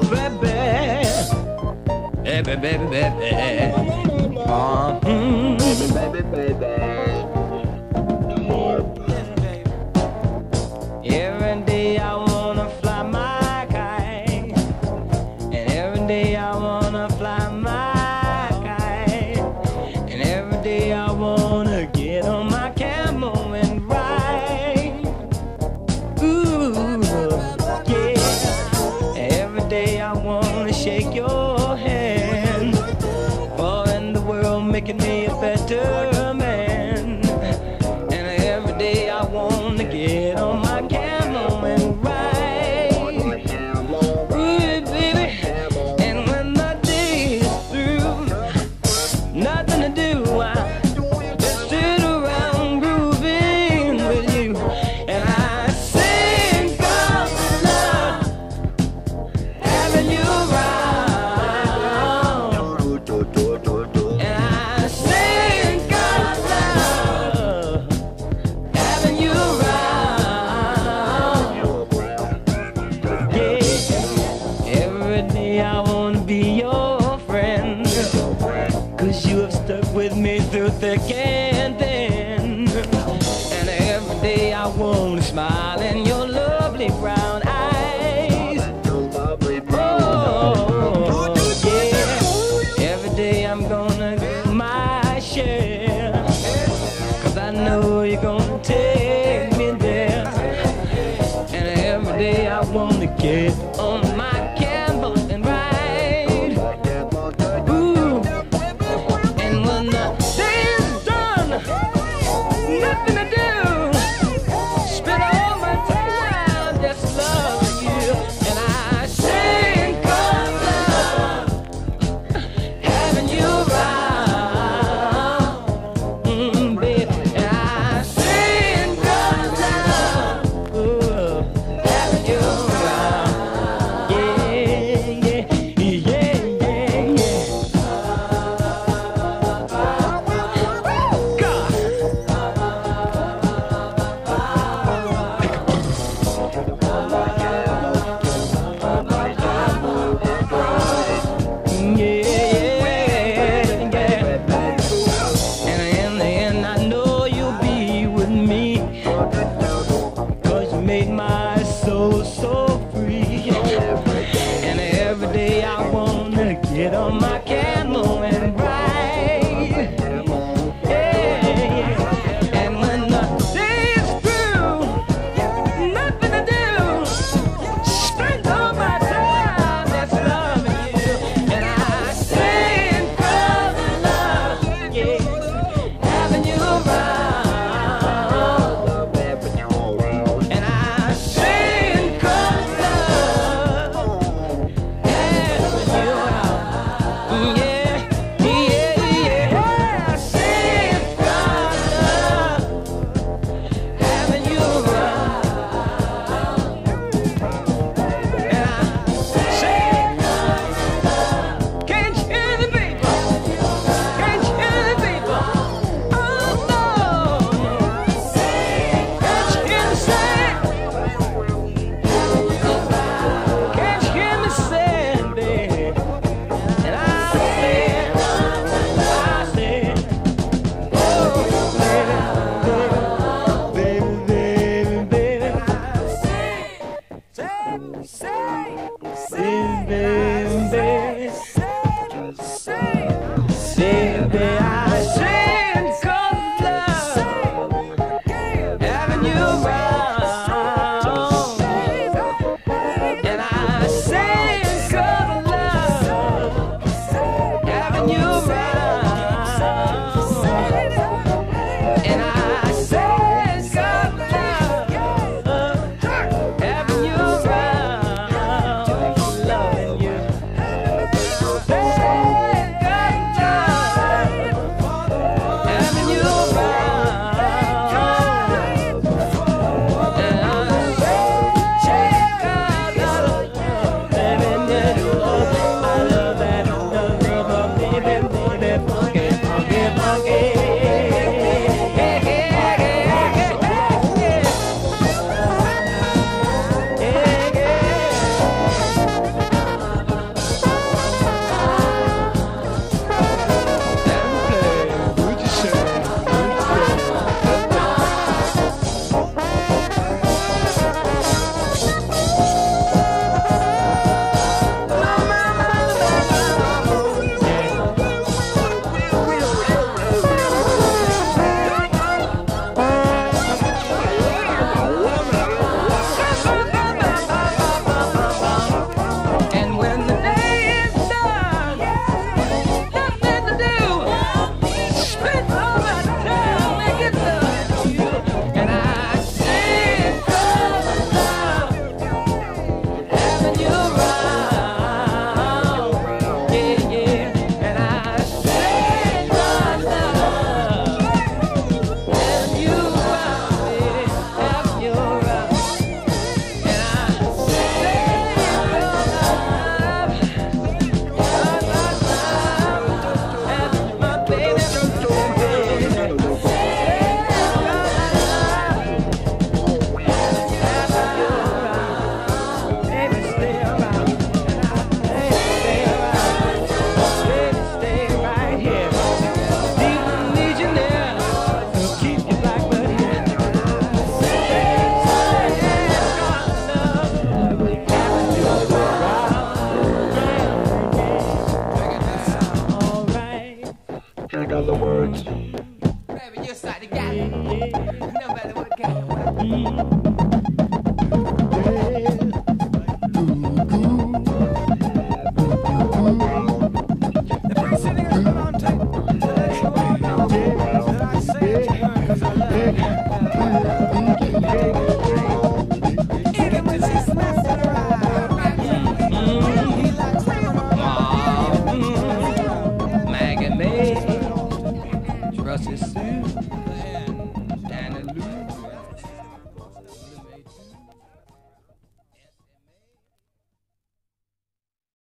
baby, baby, baby. Baby, baby, baby. Every day I wanna fly my kite, and every day I wanna fly my kite, and every day I wanna get on my camel and ride. Ooh, yeah. Every day I wanna shake your hand, for in the world making me a better man. And every day I wanna get on my camel and ride. Ooh, baby. And when the day is through, nothing to do, I just sit around grooving with you. And I sing of love, having you around. And I sing of love, having you around. Yeah. Every day I wanna be your friend, 'cause you have stuck with me through thick and thin. And every day I wanna smile in your lovely brown eyes. Oh, yeah. Every day I'm gonna do my share, 'cause I know you're gonna take me there. And every day I wanna get on my camel and ride. Ooh. And when the day is done, nothing to do, spend all my time just loving you. And I sing of love, having you around, baby. And I sing of love, ooh, having you around. Yeah, yeah, yeah, yeah, yeah. God. Yeah, yeah. And in the end, I know you'll be with me, 'cause you made my soul so free. And every day I wanna get on my camel and ride. Yeah, yeah. And when the day is through, nothing to do, spend all my time just loving you. And I sing of love, yeah, having you around. And I sing of love, having you around. Yeah, yeah, yeah. I sing of love, having you around. And I sing of love. Can't you hear the beat? Can't you hear the beat? Whatever your side, you got it. No matter what kind of